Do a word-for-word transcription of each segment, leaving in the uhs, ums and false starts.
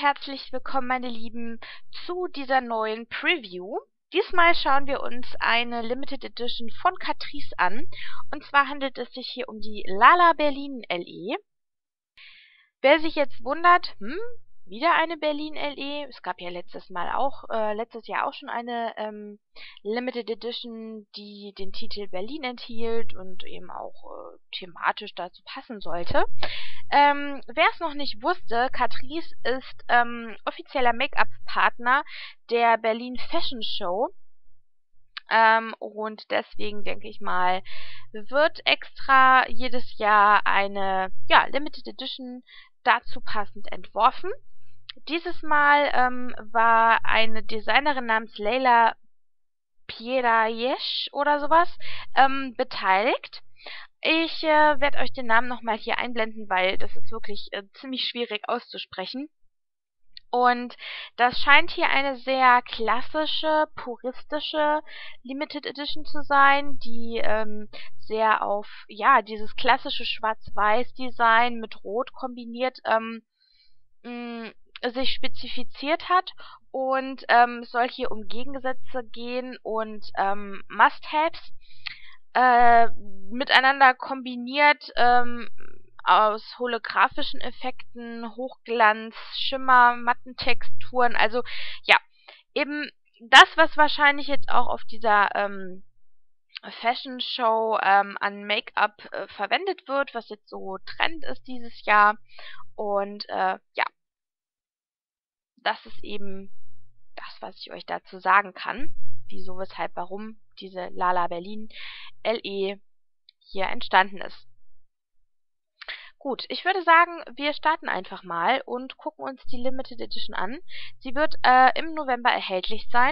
herzlich willkommen, meine Lieben, zu dieser neuen Preview. Diesmal schauen wir uns eine Limited Edition von Catrice an. Und zwar handelt es sich hier um die Lala Berlin L E. Wer sich jetzt wundert, hm, wieder eine Berlin L E. Es gab ja letztes Mal auch, äh, letztes Jahr auch schon eine ähm, Limited Edition, die den Titel Berlin enthielt und eben auch äh, thematisch dazu passen sollte. Ähm, wer es noch nicht wusste, Catrice ist ähm, offizieller Make-up-Partner der Berlin Fashion Show. Ähm, und deswegen denke ich mal, wird extra jedes Jahr eine ja, Limited Edition dazu passend entworfen. Dieses Mal ähm, war eine Designerin namens Leila Pierayesh oder sowas ähm, beteiligt. Ich äh, werde euch den Namen nochmal hier einblenden, weil das ist wirklich äh, ziemlich schwierig auszusprechen. Und das scheint hier eine sehr klassische, puristische Limited Edition zu sein, die ähm, sehr auf ja dieses klassische Schwarz-Weiß-Design mit Rot kombiniert ähm, mh, sich spezifiziert hat. Und ähm, es soll hier um Gegensätze gehen und ähm, Must-Haves äh, miteinander kombiniert, ähm, aus holographischen Effekten, Hochglanz, Schimmer, Mattentexturen, also ja, eben das, was wahrscheinlich jetzt auch auf dieser ähm, Fashion Show ähm, an Make-up äh, verwendet wird, was jetzt so Trend ist dieses Jahr. Und äh, ja, das ist eben das, was ich euch dazu sagen kann. Wieso, weshalb, warum diese Lala Berlin L E hier entstanden ist. Gut, ich würde sagen, wir starten einfach mal und gucken uns die Limited Edition an. Sie wird äh, im November erhältlich sein.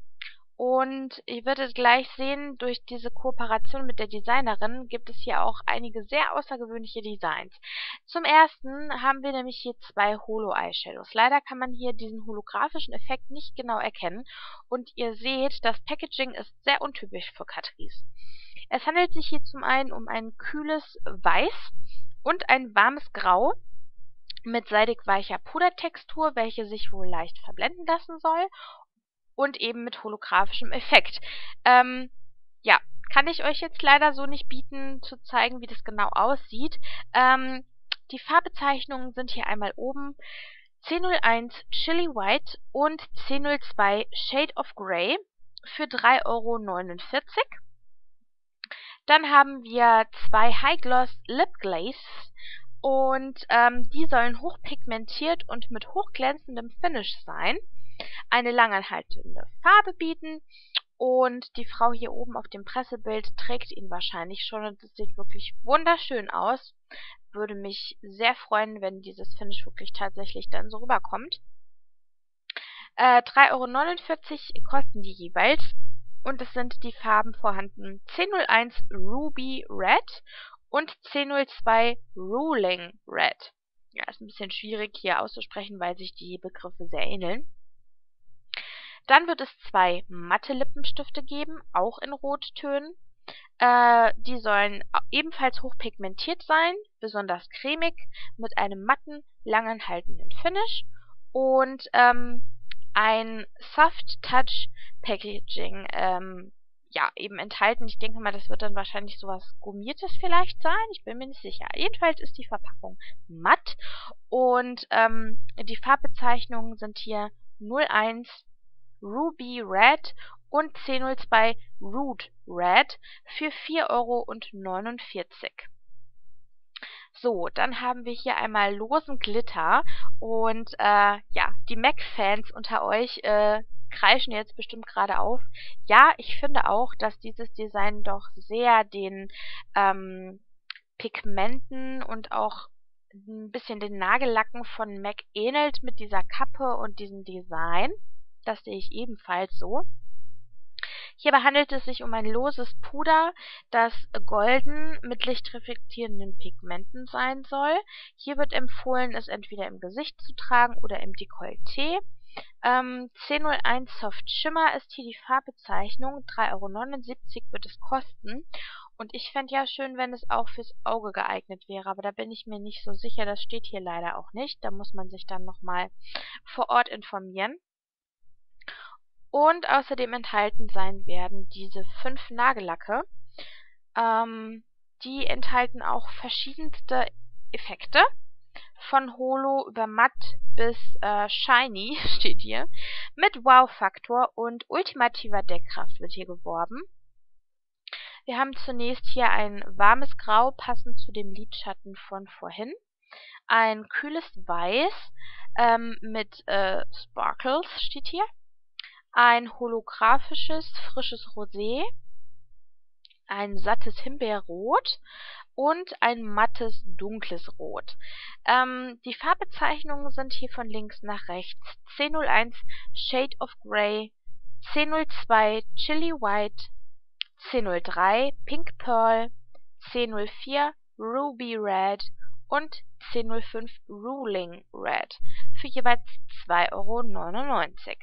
Und ihr werdet gleich sehen, durch diese Kooperation mit der Designerin gibt es hier auch einige sehr außergewöhnliche Designs. Zum ersten haben wir nämlich hier zwei Holo-Eyeshadows. Leider kann man hier diesen holographischen Effekt nicht genau erkennen. Und ihr seht, das Packaging ist sehr untypisch für Catrice. Es handelt sich hier zum einen um ein kühles Weiß und ein warmes Grau mit seidig weicher Pudertextur, welche sich wohl leicht verblenden lassen soll. Und eben mit holographischem Effekt. Ähm, ja, kann ich euch jetzt leider so nicht bieten, zu zeigen, wie das genau aussieht. Ähm, die Farbbezeichnungen sind hier einmal oben C null eins Chili White und C null zwei Shade of Grey für drei Euro neunundvierzig. Dann haben wir zwei High Gloss Lip Glaze und ähm, die sollen hochpigmentiert und mit hochglänzendem Finish sein, eine langanhaltende Farbe bieten und die Frau hier oben auf dem Pressebild trägt ihn wahrscheinlich schon und es sieht wirklich wunderschön aus. Würde mich sehr freuen, wenn dieses Finish wirklich tatsächlich dann so rüberkommt. Äh, drei Euro neunundvierzig kosten die jeweils und es sind die Farben vorhanden C null eins Ruby Red und C null zwei Ruling Red. Ja, ist ein bisschen schwierig hier auszusprechen, weil sich die Begriffe sehr ähneln. Dann wird es zwei matte Lippenstifte geben, auch in Rottönen. Äh, die sollen ebenfalls hochpigmentiert sein, besonders cremig, mit einem matten, langanhaltenden Finish und ähm, ein Soft Touch Packaging ähm, ja, eben enthalten. Ich denke mal, das wird dann wahrscheinlich sowas Gummiertes vielleicht sein. Ich bin mir nicht sicher. Jedenfalls ist die Verpackung matt und ähm, die Farbbezeichnungen sind hier null eins Ruby Red und C null zwei Root Red für vier Euro neunundvierzig. So, dann haben wir hier einmal losen Glitter und äh, ja, die M A C-Fans unter euch äh, kreischen jetzt bestimmt gerade auf. Ja, ich finde auch, dass dieses Design doch sehr den ähm, Pigmenten und auch ein bisschen den Nagellacken von M A C ähnelt mit dieser Kappe und diesem Design. Das sehe ich ebenfalls so. Hierbei handelt es sich um ein loses Puder, das golden mit lichtreflektierenden Pigmenten sein soll. Hier wird empfohlen, es entweder im Gesicht zu tragen oder im Dekolleté. Ähm, C null eins Soft Shimmer ist hier die Farbbezeichnung. drei Euro neunundsiebzig wird es kosten. Und ich fände ja schön, wenn es auch fürs Auge geeignet wäre, aber da bin ich mir nicht so sicher. Das steht hier leider auch nicht. Da muss man sich dann nochmal vor Ort informieren. Und außerdem enthalten sein werden diese fünf Nagellacke. Ähm, die enthalten auch verschiedenste Effekte. Von Holo über matt bis äh, shiny, steht hier. Mit Wow-Faktor und ultimativer Deckkraft wird hier geworben. Wir haben zunächst hier ein warmes Grau, passend zu dem Lidschatten von vorhin. Ein kühles Weiß ähm, mit äh, Sparkles steht hier. Ein holographisches, frisches Rosé. Ein sattes Himbeerrot und ein mattes, dunkles Rot. Ähm, die Farbbezeichnungen sind hier von links nach rechts. C null eins Shade of Grey, C null zwei Chili White, C null drei Pink Pearl, C null vier Ruby Red und C null fünf Ruling Red für jeweils zwei Euro neunundneunzig.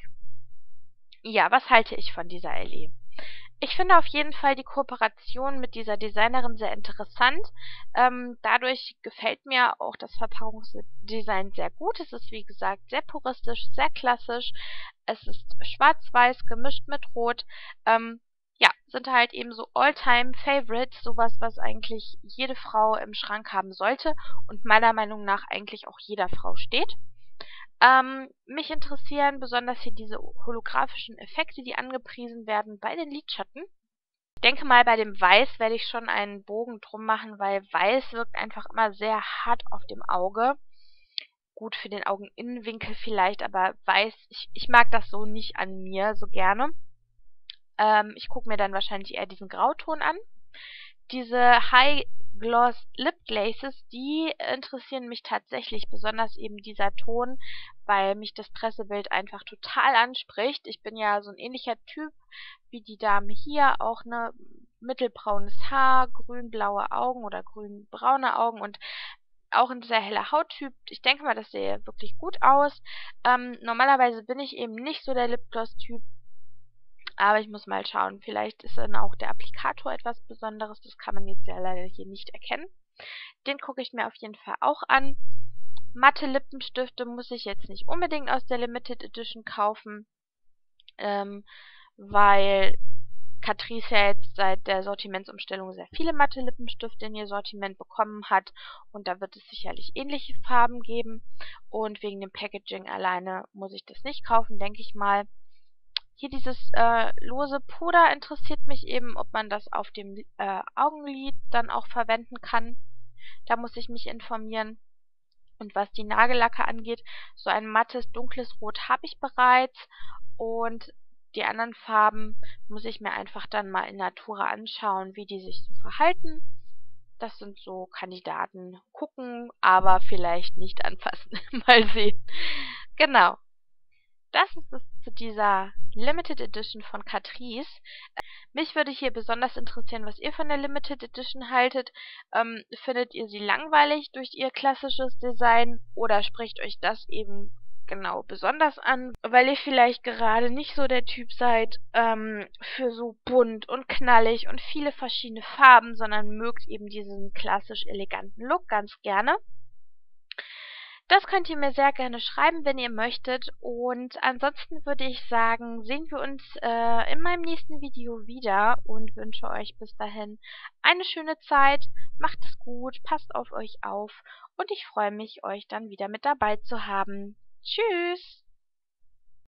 Ja, was halte ich von dieser L E? Ich finde auf jeden Fall die Kooperation mit dieser Designerin sehr interessant. Ähm, dadurch gefällt mir auch das Verpackungsdesign sehr gut. Es ist wie gesagt sehr puristisch, sehr klassisch. Es ist schwarz-weiß gemischt mit Rot. Ähm, ja, sind halt eben so All-Time-Favorites, sowas, was eigentlich jede Frau im Schrank haben sollte und meiner Meinung nach eigentlich auch jeder Frau steht. Ähm, mich interessieren besonders hier diese holographischen Effekte, die angepriesen werden bei den Lidschatten. Ich denke mal, bei dem Weiß werde ich schon einen Bogen drum machen, weil Weiß wirkt einfach immer sehr hart auf dem Auge. Gut für den Augeninnenwinkel vielleicht, aber Weiß, ich, ich mag das so nicht an mir so gerne. Ähm, ich gucke mir dann wahrscheinlich eher diesen Grauton an. Diese High Gloss Lip Glazes, die interessieren mich tatsächlich, besonders eben dieser Ton, weil mich das Pressebild einfach total anspricht. Ich bin ja so ein ähnlicher Typ wie die Dame hier, auch ne mittelbraunes Haar, grün-blaue Augen oder grün-braune Augen und auch ein sehr heller Hauttyp. Ich denke mal, das sähe wirklich gut aus. Ähm, normalerweise bin ich eben nicht so der Lipgloss-Typ. Aber ich muss mal schauen, vielleicht ist dann auch der Applikator etwas Besonderes. Das kann man jetzt ja leider hier nicht erkennen. Den gucke ich mir auf jeden Fall auch an. Matte Lippenstifte muss ich jetzt nicht unbedingt aus der Limited Edition kaufen, ähm, weil Catrice ja jetzt seit der Sortimentsumstellung sehr viele matte Lippenstifte in ihr Sortiment bekommen hat. Und da wird es sicherlich ähnliche Farben geben. Und wegen dem Packaging alleine muss ich das nicht kaufen, denke ich mal. Hier dieses äh, lose Puder interessiert mich eben, ob man das auf dem äh, Augenlid dann auch verwenden kann. Da muss ich mich informieren. Und was die Nagellacke angeht, so ein mattes, dunkles Rot habe ich bereits. Und die anderen Farben muss ich mir einfach dann mal in Natura anschauen, wie die sich so verhalten. Das sind so Kandidaten. Gucken, aber vielleicht nicht anfassen. Mal sehen. Genau. Das ist es zu dieser Limited Edition von Catrice. Mich würde hier besonders interessieren, was ihr von der Limited Edition haltet. Ähm, findet ihr sie langweilig durch ihr klassisches Design oder spricht euch das eben genau besonders an, weil ihr vielleicht gerade nicht so der Typ seid ähm, für so bunt und knallig und viele verschiedene Farben, sondern mögt eben diesen klassisch eleganten Look ganz gerne. Das könnt ihr mir sehr gerne schreiben, wenn ihr möchtet. Und ansonsten würde ich sagen, sehen wir uns äh, in meinem nächsten Video wieder und wünsche euch bis dahin eine schöne Zeit. Macht es gut, passt auf euch auf und ich freue mich, euch dann wieder mit dabei zu haben. Tschüss!